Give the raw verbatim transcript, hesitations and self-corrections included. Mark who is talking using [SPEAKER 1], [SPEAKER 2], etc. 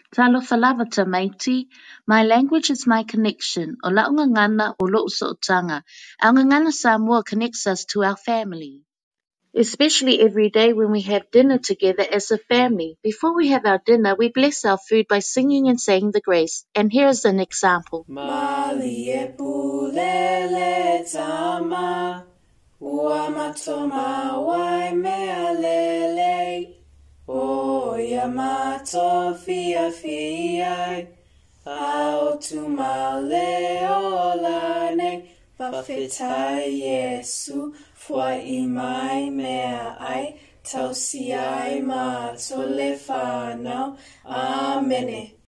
[SPEAKER 1] Talo falavata maiti, my language is my connection. O laungangana o lo'uso'otanga. Our ngangana Samoa connects us to our family. Especially every day when we have dinner together as a family. Before we have our dinner, we bless our food by singing and saying the grace. And here is an example.
[SPEAKER 2] Malie, Pule, Tama, Uamatoma, wai mea lele. O Yamato fia fia, ao tu male olane, whawhetai Yesu, fua I mai mea ai, tau si ai ma tole whanau, Amene.